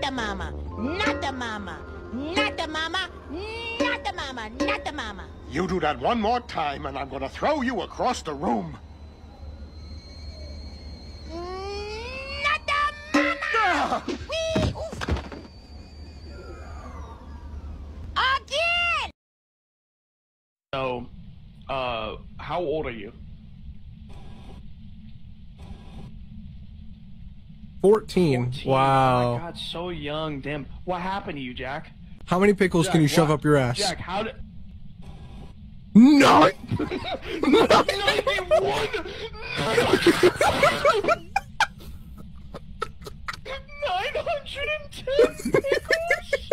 the mama, not the mama, not the mama, not the mama, not the mama. You do that one more time and I'm gonna throw you across the room. Not the mama! Wee! Oof. Again! So, how old are you? 14. 14. Wow. Oh my God, so young. Damn. What happened to you, Jack? How many pickles Jack, can you shove what? up your ass? Jack, how did... No! 910 pickles?